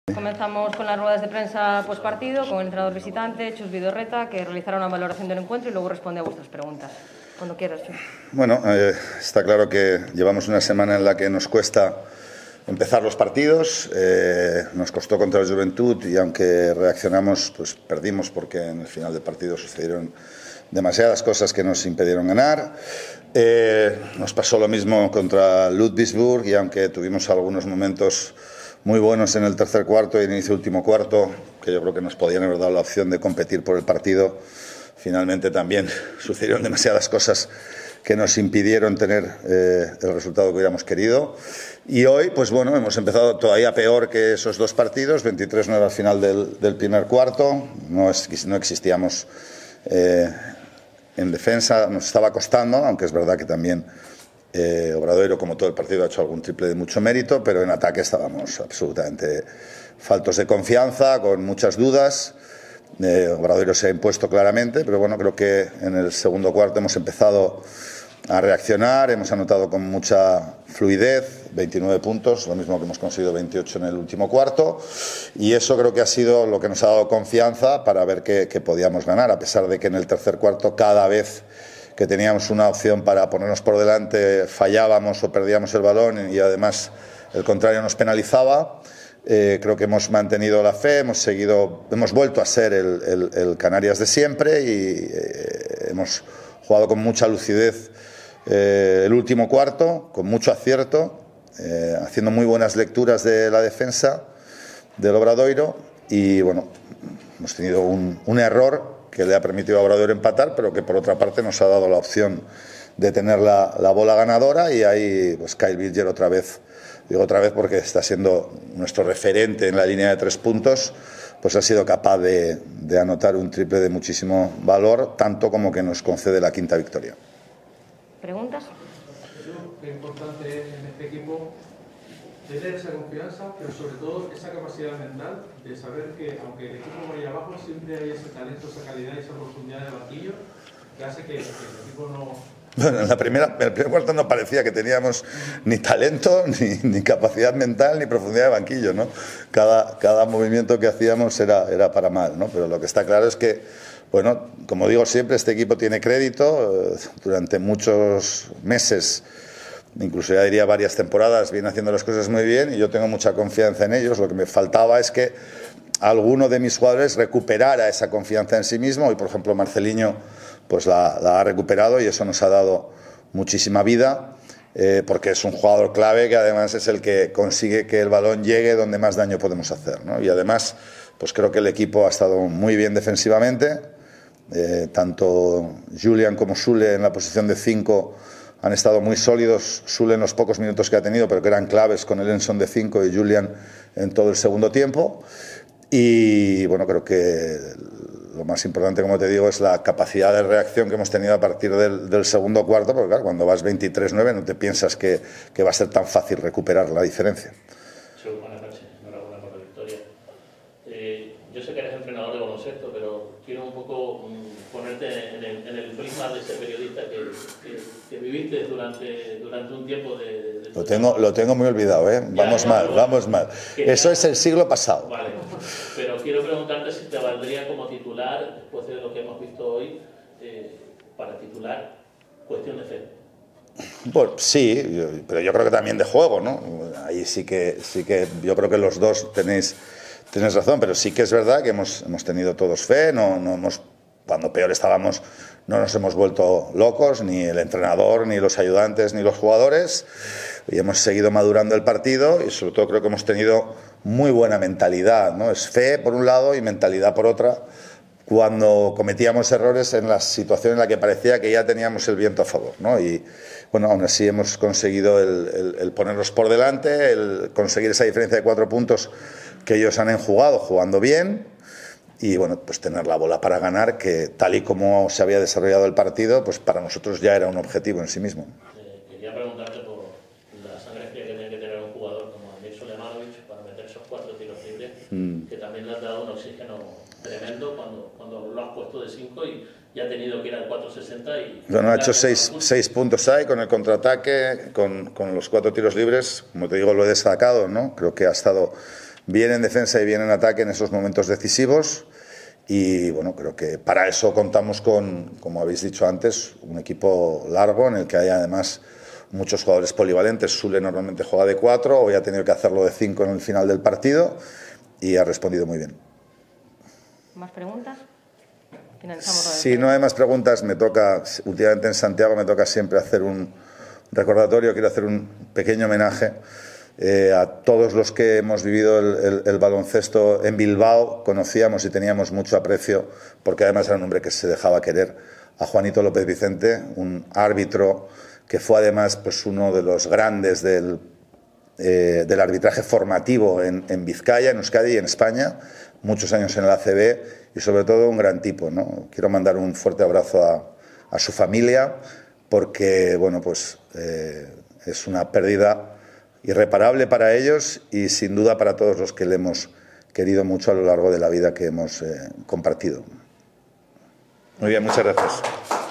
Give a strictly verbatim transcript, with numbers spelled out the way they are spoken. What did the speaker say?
Comenzamos con las ruedas de prensa postpartido con el entrenador visitante, Chus Vidorreta, que realizará una valoración del encuentro y luego responde a vuestras preguntas. Cuando quieras, Chus. Bueno, eh, está claro que llevamos una semana en la que nos cuesta empezar los partidos. Eh, nos costó contra el Juventud y aunque reaccionamos, pues perdimos porque en el final del partido sucedieron demasiadas cosas que nos impidieron ganar. Eh, nos pasó lo mismo contra Ludwigsburg y aunque tuvimos algunos momentos muy buenos en el tercer cuarto y en el inicio del último cuarto, que yo creo que nos podían haber dado la opción de competir por el partido, finalmente también sucedieron demasiadas cosas que nos impidieron tener eh, el resultado que hubiéramos querido. Y hoy, pues bueno, hemos empezado todavía peor que esos dos partidos, veintitrés nueve al final del, del primer cuarto, no, es, no existíamos eh, en defensa, nos estaba costando, aunque es verdad que también Eh, Obradoiro, como todo el partido, ha hecho algún triple de mucho mérito, pero en ataque estábamos absolutamente faltos de confianza, con muchas dudas. Eh, Obradoiro se ha impuesto claramente, pero bueno, creo que en el segundo cuarto hemos empezado a reaccionar, hemos anotado con mucha fluidez, veintinueve puntos, lo mismo que hemos conseguido veintiocho en el último cuarto, y eso creo que ha sido lo que nos ha dado confianza para ver que, que podíamos ganar, a pesar de que en el tercer cuarto cada vez que teníamos una opción para ponernos por delante fallábamos o perdíamos el balón y además el contrario nos penalizaba. Eh, creo que hemos mantenido la fe, hemos seguido, hemos vuelto a ser el, el, el Canarias de siempre y eh, hemos jugado con mucha lucidez eh, el último cuarto, con mucho acierto, eh, haciendo muy buenas lecturas de la defensa del Obradoiro y bueno, hemos tenido un, un error que le ha permitido a Obradoiro empatar, pero que por otra parte nos ha dado la opción de tener la, la bola ganadora y ahí pues Kyle Bilger otra vez, digo otra vez porque está siendo nuestro referente en la línea de tres puntos, pues ha sido capaz de, de anotar un triple de muchísimo valor, tanto como que nos concede la quinta victoria. ¿Preguntas? Qué importante en este equipo tener esa confianza, pero sobre todo esa capacidad mental de saber que aunque el equipo vaya abajo, siempre hay ese talento, esa calidad y esa profundidad de banquillo que hace que, que el equipo no... Bueno, en la primera, en el primer cuarto no parecía que teníamos ni talento, ni, ni capacidad mental, ni profundidad de banquillo, ¿no? Cada, cada movimiento que hacíamos era, era para mal, ¿no? Pero lo que está claro es que, bueno, como digo siempre, este equipo tiene crédito. Eh, durante muchos meses, incluso ya diría varias temporadas, viene haciendo las cosas muy bien y yo tengo mucha confianza en ellos. Lo que me faltaba es que alguno de mis jugadores recuperara esa confianza en sí mismo y, por ejemplo, Marcelinho pues la, la ha recuperado y eso nos ha dado muchísima vida eh, porque es un jugador clave que además es el que consigue que el balón llegue donde más daño podemos hacer, ¿no? Y además pues creo que el equipo ha estado muy bien defensivamente, eh, tanto Julian como Sule en la posición de cinco han estado muy sólidos, Sule en los pocos minutos que ha tenido, pero que eran claves con el Enson de cinco y Julian en todo el segundo tiempo. Y bueno, creo que lo más importante, como te digo, es la capacidad de reacción que hemos tenido a partir del, del segundo cuarto, porque claro, cuando vas veintitrés nueve no te piensas que, que va a ser tan fácil recuperar la diferencia. Sí, buenas noches, enhorabuena por la victoria. Eh, yo sé que eres entrenador de baloncesto, pero quiero un poco um, ponerte en el, en el prisma de ese periodista que, que, que viviste durante, durante un tiempo de... de lo, tengo, lo tengo muy olvidado, ¿eh? Vamos ya, mal, no, vamos mal. Eso ya, es el siglo pasado. Vale, pero quiero preguntarte si te valdría como titular, después de lo que hemos visto hoy, eh, para titular cuestión de fe. Pues sí, yo, pero yo creo que también de juego, ¿no? Ahí sí que, sí que yo creo que los dos tenéis... Tienes razón, pero sí que es verdad que hemos, hemos tenido todos fe, no, no hemos, cuando peor estábamos no nos hemos vuelto locos, ni el entrenador, ni los ayudantes, ni los jugadores, y hemos seguido madurando el partido y sobre todo creo que hemos tenido muy buena mentalidad, ¿no? Es fe por un lado y mentalidad por otra, cuando cometíamos errores en la situación en la que parecía que ya teníamos el viento a favor, ¿no? Y bueno, aún así hemos conseguido el, el, el ponernos por delante, el conseguir esa diferencia de cuatro puntos que ellos han enjugado jugando bien y bueno, pues tener la bola para ganar, que tal y como se había desarrollado el partido, pues para nosotros ya era un objetivo en sí mismo. Eh, quería preguntarte por la sangre fría que tiene que tener un jugador como Amir Sulejmanovic para meter esos cuatro tiros libres, mm. que también le has dado un oxígeno tremendo cuando, cuando lo has puesto de cinco y ya ha tenido que ir al cuatro sesenta y... Bueno, ha hecho seis, seis puntos ahí con el contraataque, con, con los cuatro tiros libres, como te digo, lo he destacado, ¿no? Creo que ha estado bien en defensa y bien en ataque en esos momentos decisivos. Y bueno, creo que para eso contamos con, como habéis dicho antes, un equipo largo en el que hay además muchos jugadores polivalentes. Sule normalmente juega de cuatro, hoy ha tenido que hacerlo de cinco en el final del partido y ha respondido muy bien. ¿Más preguntas? Si no hay más preguntas, me toca, últimamente en Santiago me toca siempre hacer un recordatorio, quiero hacer un pequeño homenaje eh, a todos los que hemos vivido el, el, el baloncesto en Bilbao. Conocíamos y teníamos mucho aprecio, porque además era un hombre que se dejaba querer, a Juanito López Vicente, un árbitro que fue además pues, uno de los grandes del, eh, del arbitraje formativo en, en Vizcaya, en Euskadi y en España, muchos años en el A C B y sobre todo un gran tipo, ¿no? Quiero mandar un fuerte abrazo a, a su familia porque bueno, pues, eh, es una pérdida irreparable para ellos y sin duda para todos los que le hemos querido mucho a lo largo de la vida que hemos eh, compartido. Muy bien, muchas gracias.